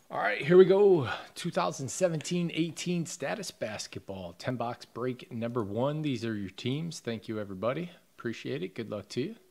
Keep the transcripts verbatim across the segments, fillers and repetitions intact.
All right, here we go. twenty seventeen eighteen status basketball. ten box break number one. These are your teams. Thank you, everybody. Appreciate it. Good luck to you.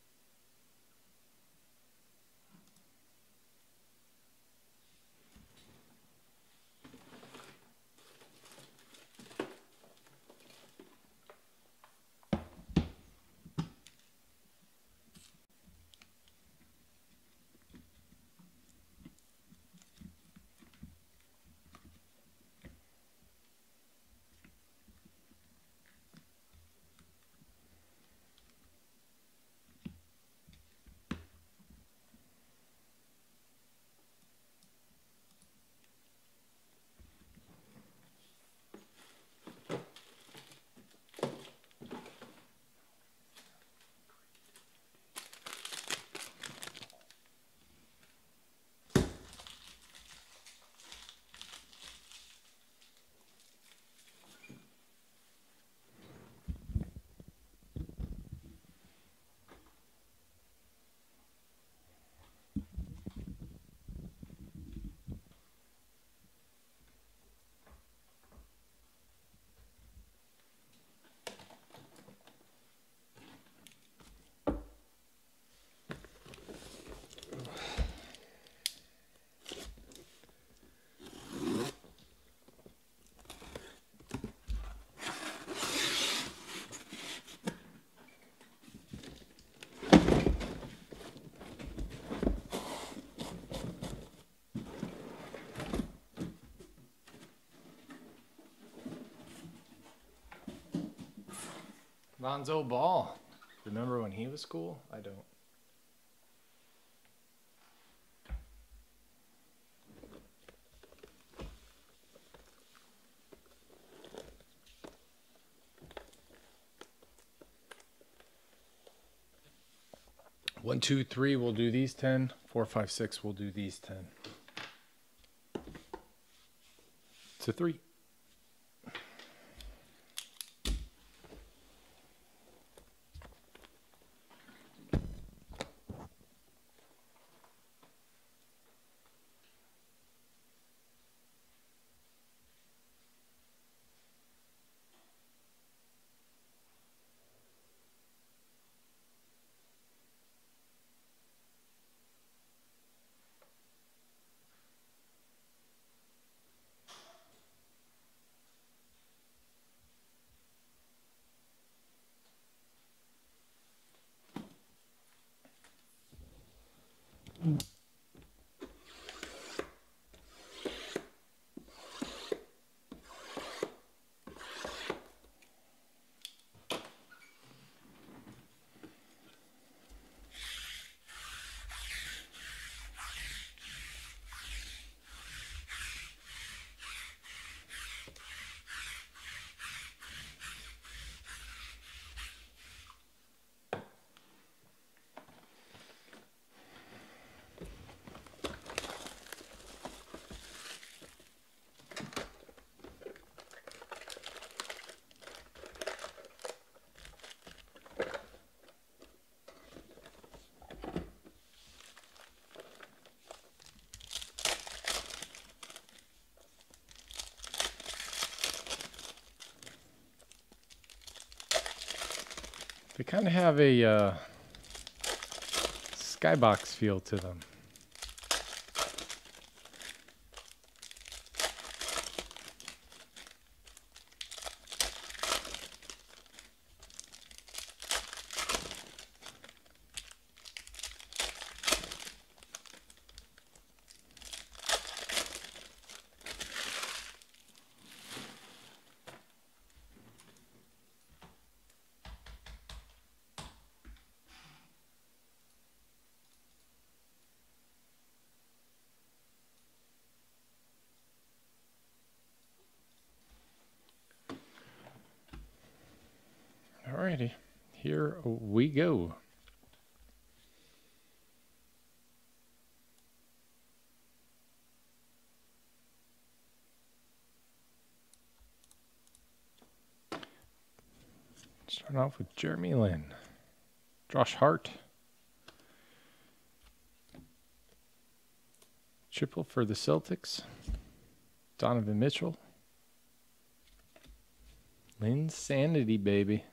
Lonzo Ball. Remember when he was cool? I don't. One, two, three, we'll do these ten. Four, five, six, we'll do these ten. It's a three. They kind of have a uh, skybox feel to them. Alrighty, here we go. Starting off with Jeremy Lin, Josh Hart, Triple for the Celtics. Donovan Mitchell. Insanity, baby.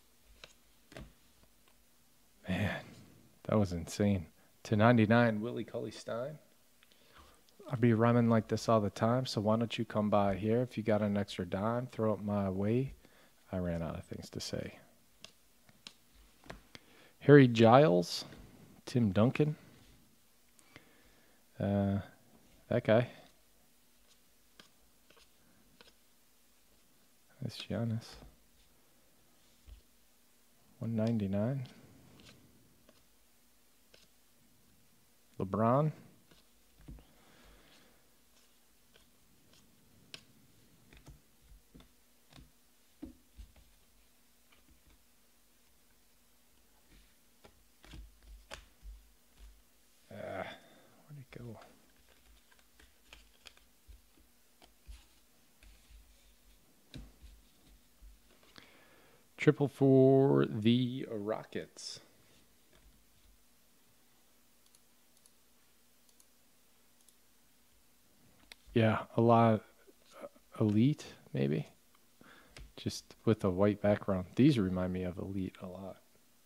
Man, that was insane. To ninety-nine, Willie Cauley-Stein. I'll be rhyming like this all the time, so why don't you come by here? If you got an extra dime, throw it my way. I ran out of things to say. Harry Giles. Tim Duncan. Uh, that guy. That's Giannis. one ninety-nine. LeBron. Ah, where'd it go? Triple for the Rockets. Yeah, a lot Elite, maybe. Just with a white background. These remind me of Elite a lot.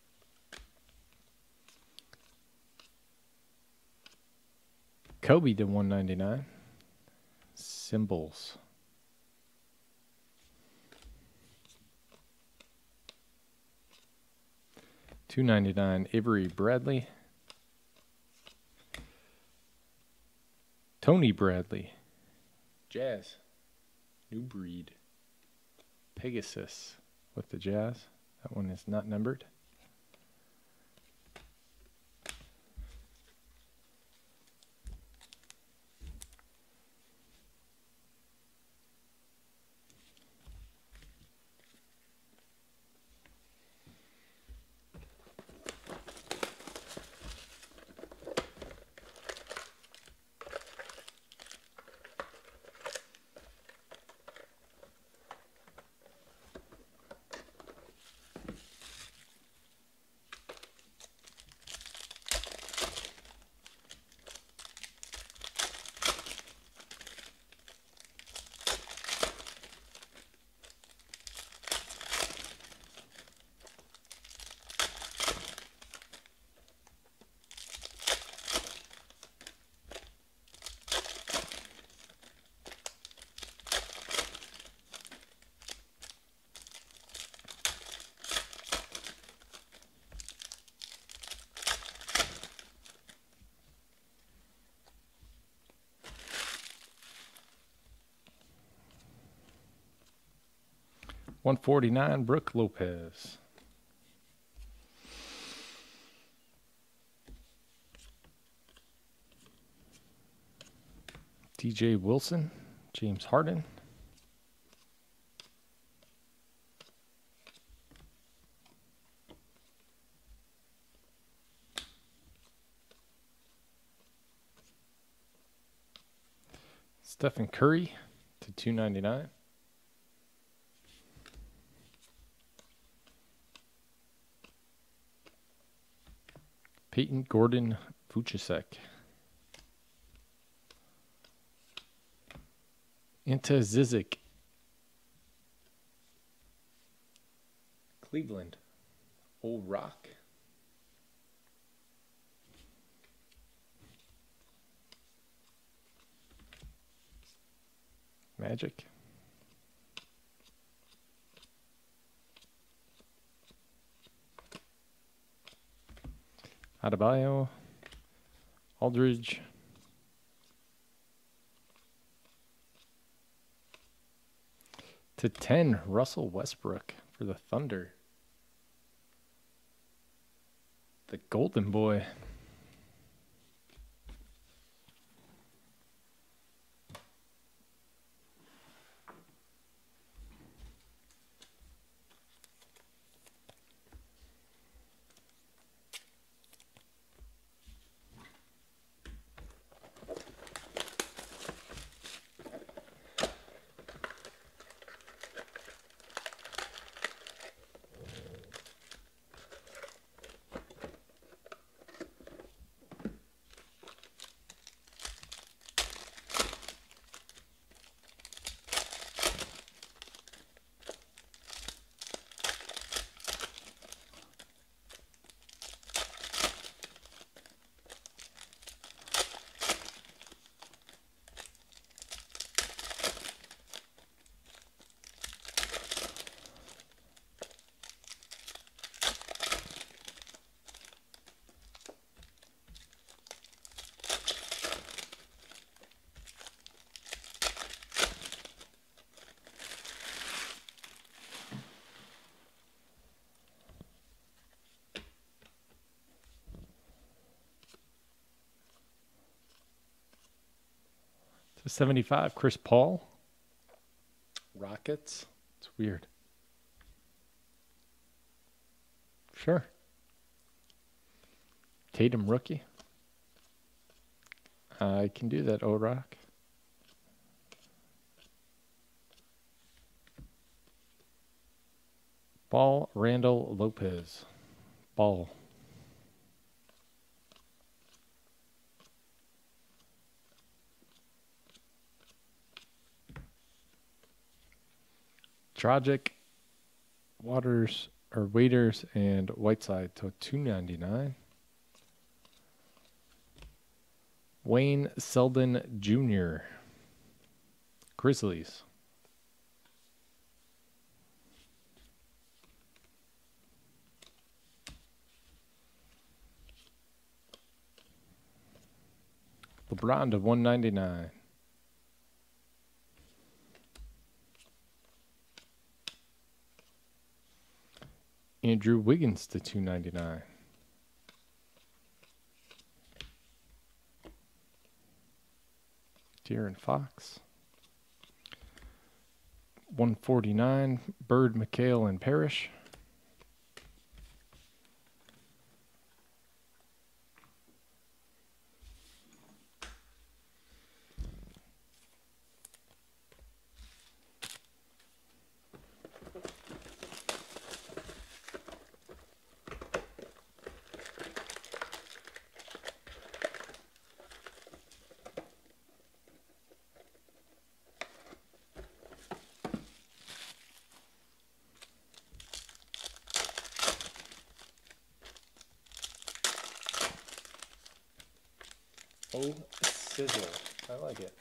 Kobe to one ninety-nine. Symbols. two ninety-nine, Avery Bradley. Tony Bradley. Jazz. New breed. Pegasus with the Jazz. That one is not numbered. one forty-nine, Brooke Lopez. D J Wilson, James Harden. Stephen Curry to two ninety-nine. Peyton Gordon Vucicek. Ante Zizic. Cleveland. Old Rock. Magic. Adebayo, Aldridge, to ten, Russell Westbrook for the Thunder. The Golden Boy. seventy-five, Chris Paul. Rockets. It's weird. Sure. Tatum rookie. I can do that, O-Rock. Ball, Randall Lopez. Ball. Dragic, Waters, or Waiters, and Whiteside to two ninety-nine. Wayne Selden Junior Grizzlies. LeBron to one ninety-nine. Andrew Wiggins to two ninety-nine. De'Aaron Fox. one forty-nine. Bird, McHale, and Parrish. Oh, sizzle. I like it.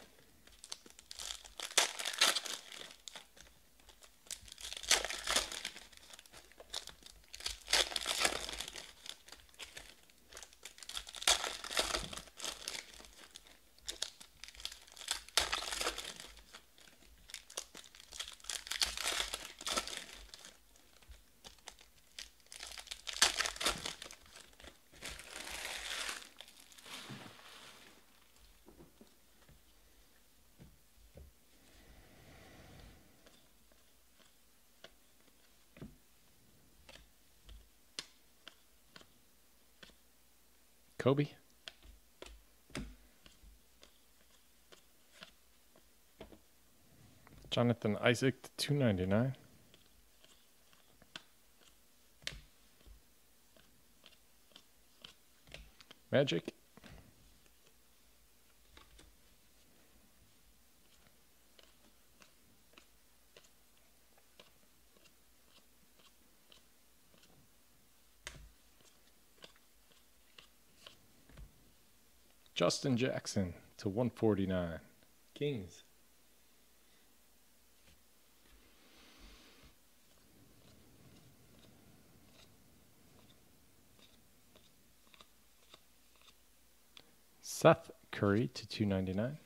Kobe. Jonathan Isaac to two ninety-nine. Magic. Justin Jackson to one forty-nine. Kings. Seth Curry to two ninety-nine.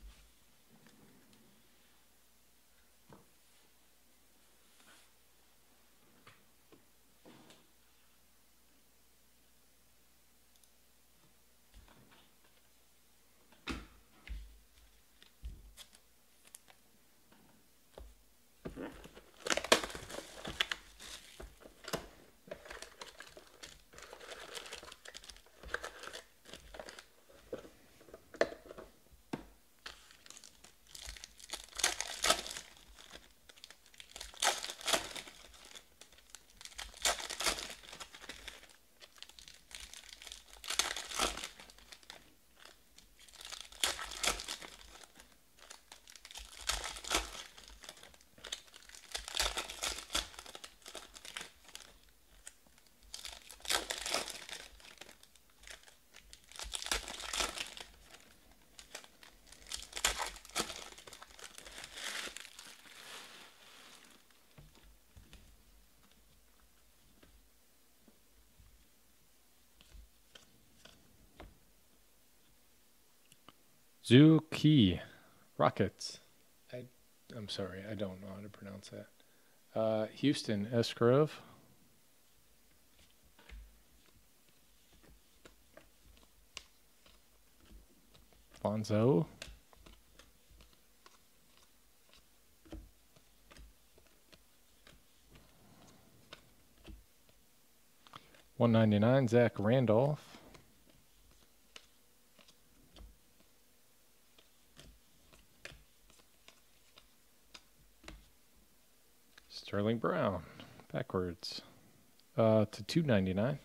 Zuki Rockets. I, I'm sorry, I don't know how to pronounce that. Uh, Houston Esgrove. Bonzo. one ninety-nine, Zach Randolph. Sterling Brown, backwards, uh, to two ninety-nine.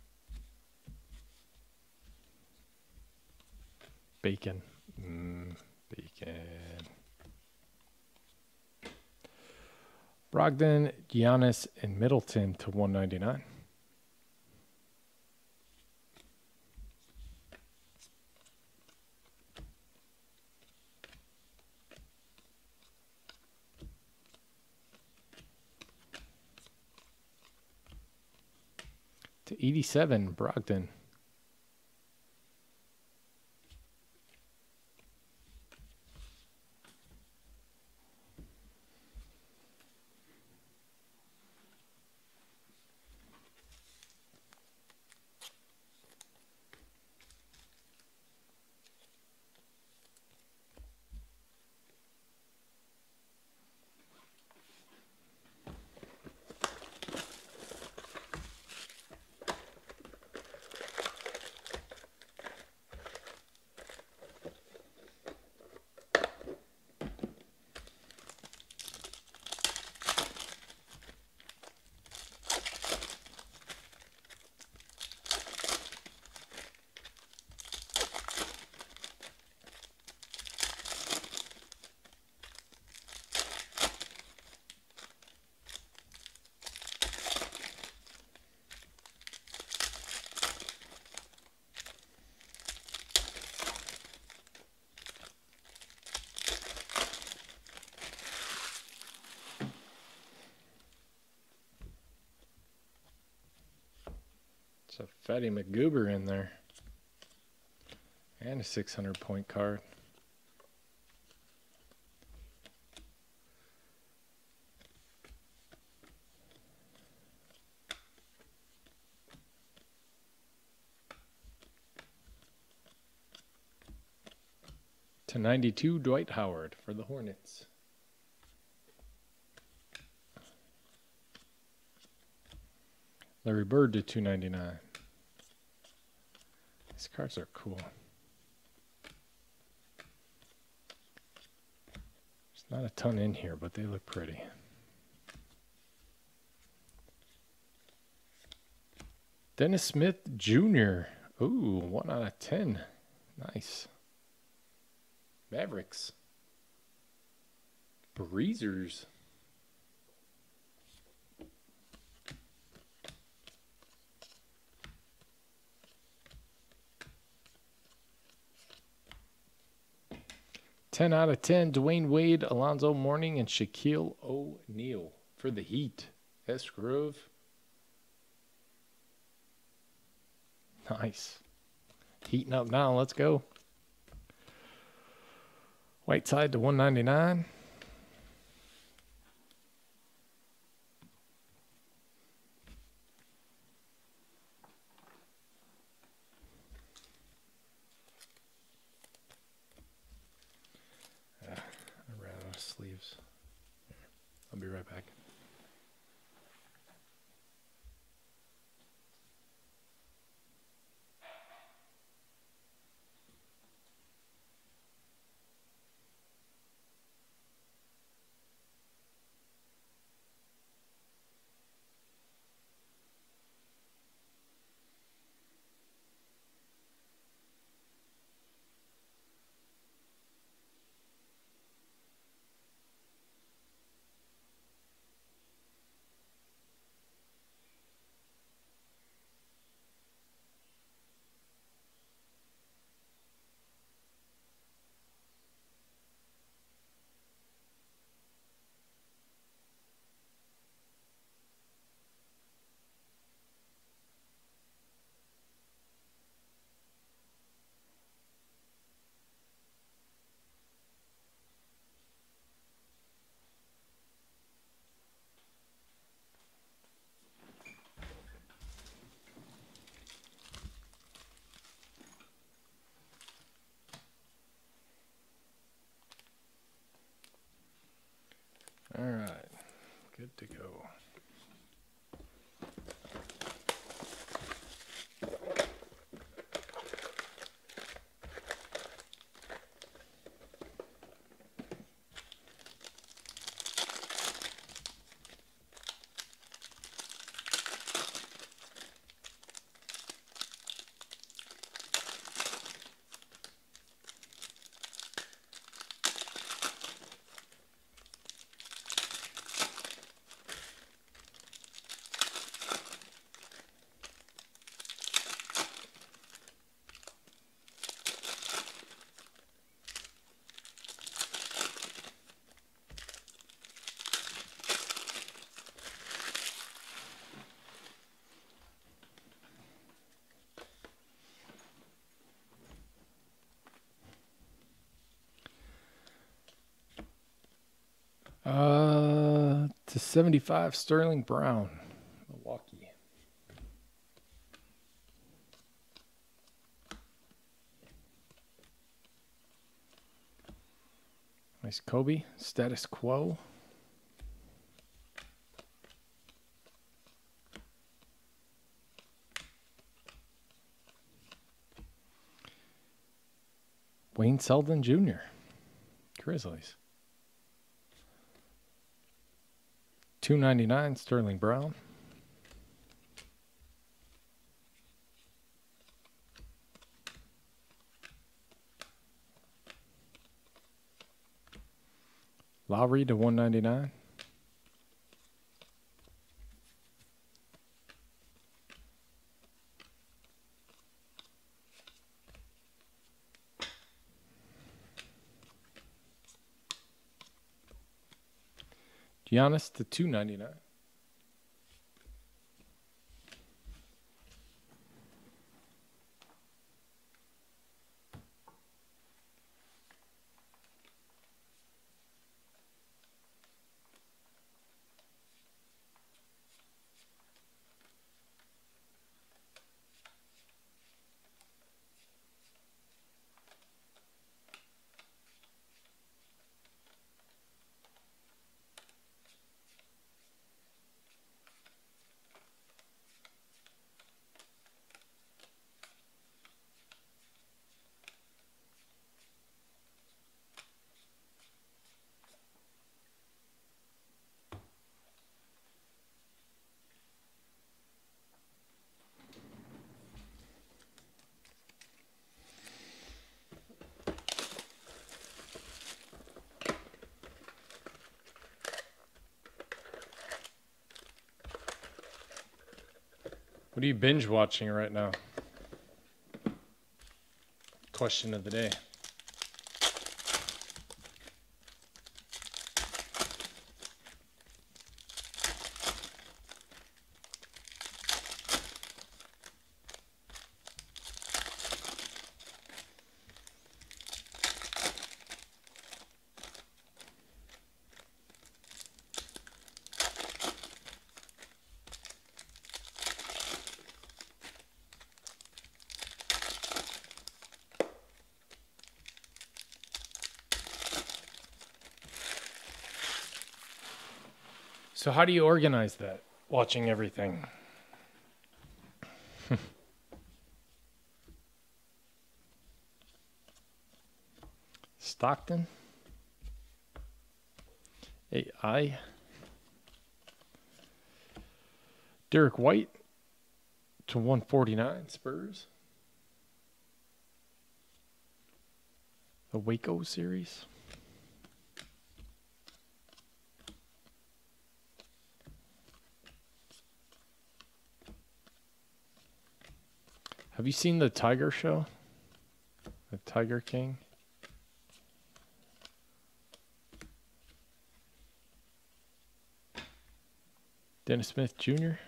Bacon, mm, bacon. Brogdon, Giannis, and Middleton to one ninety-nine. To eighty-seven, Brogdon. It's a Fatty McGoober in there. And a six hundred point card. To ninety-two, Dwight Howard for the Hornets. Larry Bird to two ninety-nine. These cards are cool. There's not a ton in here, but they look pretty. Dennis Smith Junior Ooh, one out of ten. Nice. Mavericks. Breezers. ten out of ten, Dwayne Wade, Alonzo Mourning, and Shaquille O'Neal for the Heat. S. Grove. Nice. Heating up now. Let's go. Whiteside to one ninety-nine. Uh, I ran out of sleeves. I'll be right back. All right, good to go. Uh, to seventy-five, Sterling Brown, Milwaukee. Nice Kobe, status quo. Wayne Selden Junior, Grizzlies. two ninety-nine, Sterling Brown. Lowry to one ninety-nine. Giannis to two ninety-nine. What are you binge watching right now? Question of the day. So how do you organize that, watching everything? Stockton? A I. Derek White to one forty-nine, Spurs. The Waco series. Have you seen the Tiger Show? The Tiger King? Dennis Smith Junior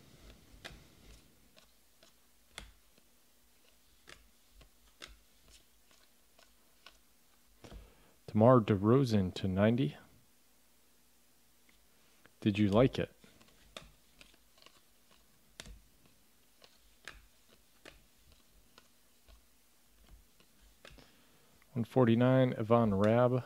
DeMar DeRozan to ninety. Did you like it? one forty-nine, Yvonne Rabb.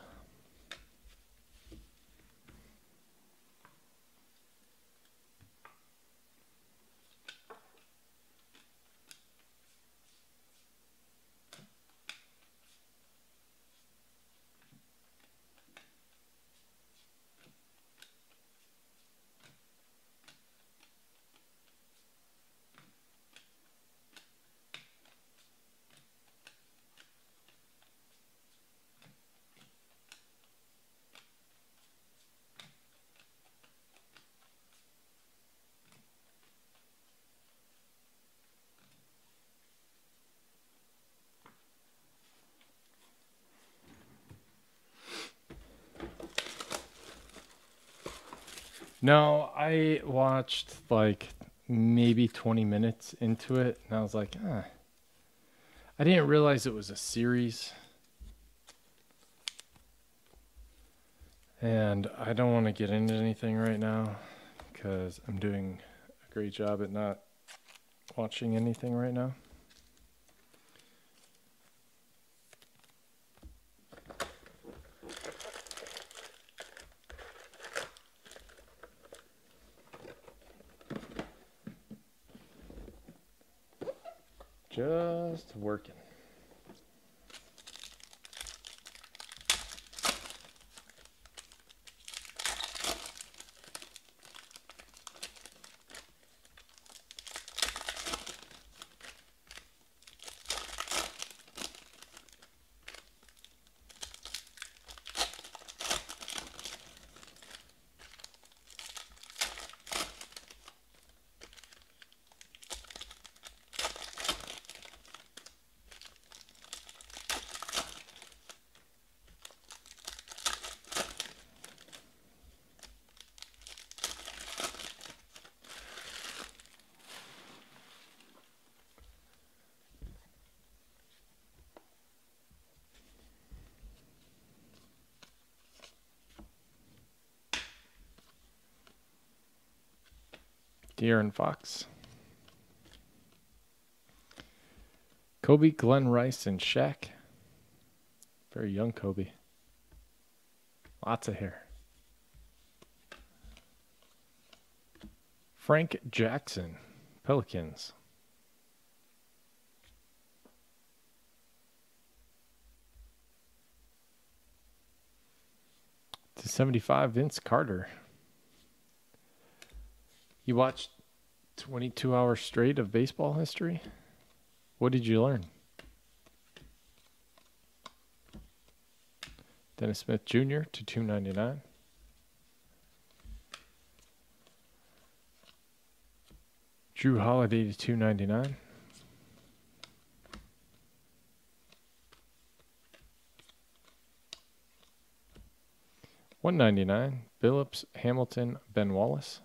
No, I watched like maybe twenty minutes into it, and I was like, ah. I didn't realize it was a series. And I don't want to get into anything right now because I'm doing a great job at not watching anything right now. Just working. De'Aaron Fox. Kobe, Glenn Rice, and Shaq. Very young Kobe. Lots of hair. Frank Jackson, Pelicans. To seventy-five, Vince Carter. You watched twenty-two hours straight of baseball history? What did you learn? Dennis Smith Junior to two ninety-nine. Drew Holiday to two ninety-nine. one ninety-nine, Billups, Hamilton, Ben Wallace.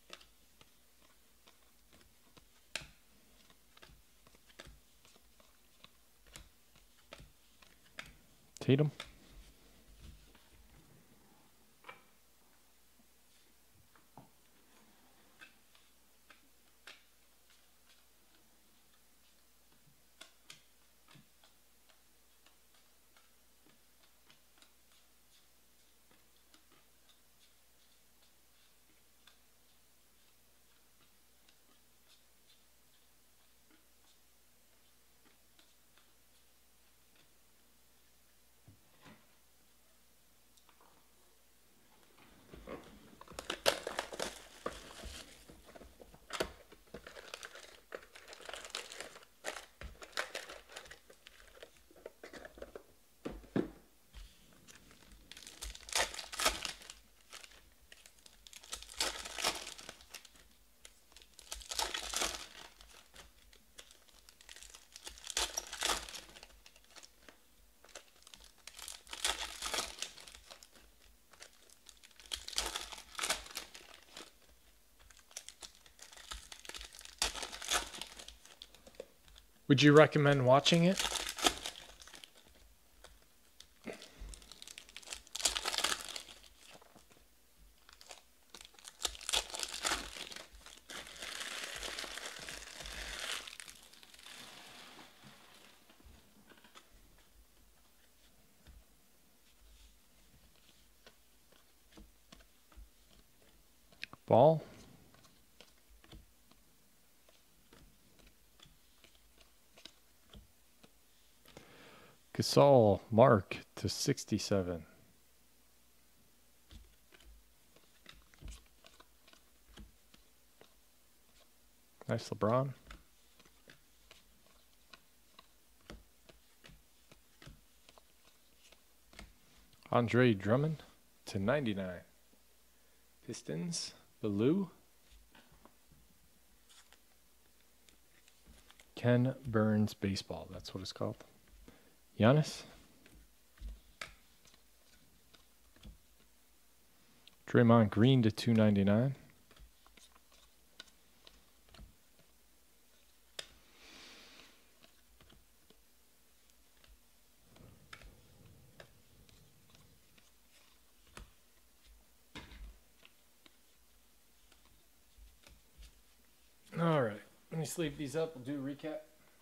Tatum. Would you recommend watching it? Ball. Gasol, Mark to sixty-seven. Nice LeBron. Andre Drummond to ninety-nine. Pistons, Baloo. Ken Burns Baseball, that's what it's called. Giannis. Draymond Green to two ninety-nine. me sleeve these up. We'll do a recap.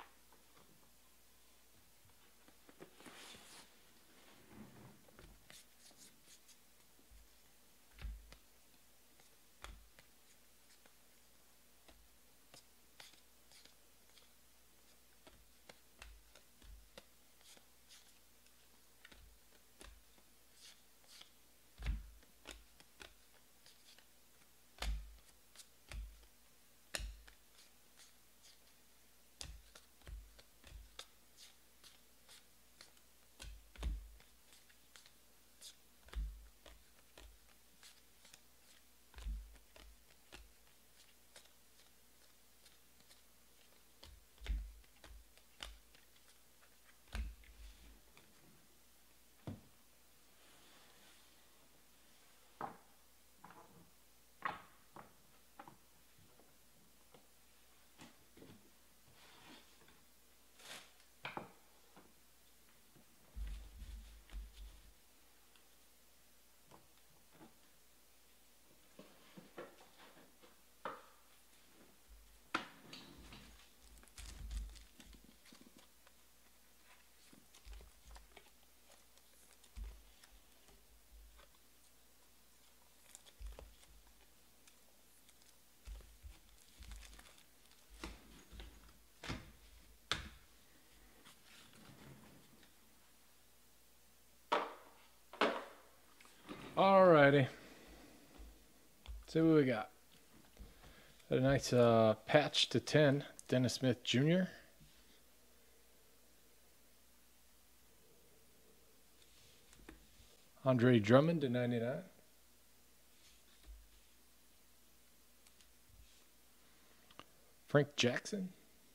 Alrighty. See what we got. Got a nice uh, patch to ten. Dennis Smith Junior Andre Drummond to ninety-nine. Frank Jackson.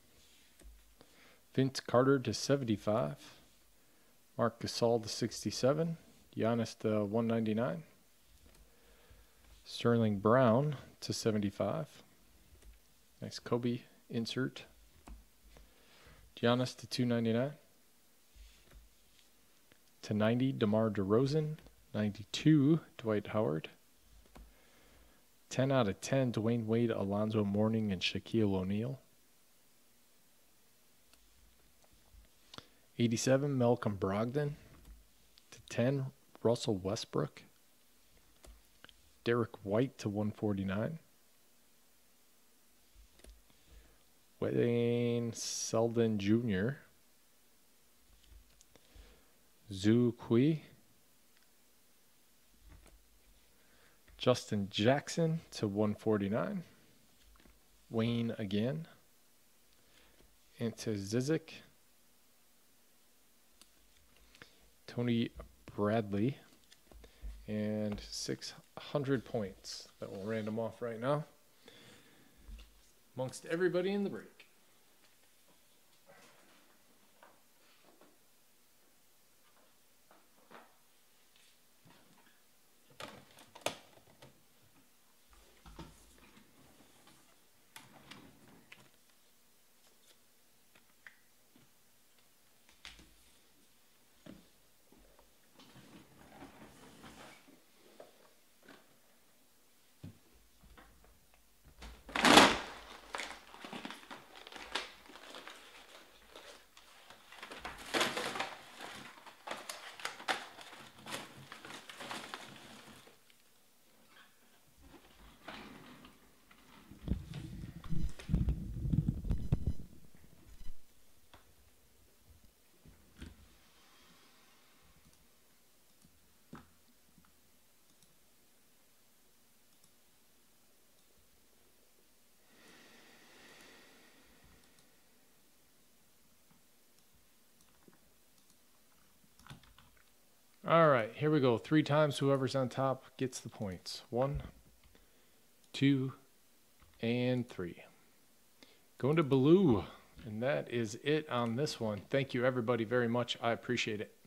Vince Carter to seventy-five. Mark Gasol to sixty-seven. Giannis to one ninety-nine. Sterling Brown to seventy-five. Nice Kobe insert. Giannis to two ninety-nine. To ninety, DeMar DeRozan. ninety-two, Dwight Howard. ten out of ten, Dwayne Wade, Alonzo Mourning, and Shaquille O'Neal. eighty-seven, Malcolm Brogdon. To ten, Russell Westbrook. Derek White to one forty-nine. Wayne Selden Junior Zhu Kui. Justin Jackson to one forty-nine. Wayne again. Ante Zizic. Tony Bradley. And six hundred points that will random off right now amongst everybody in the break. All right, here we go. Three times whoever's on top gets the points. One, two, and three. Going to Blue, and that is it on this one. Thank you, everybody, very much. I appreciate it.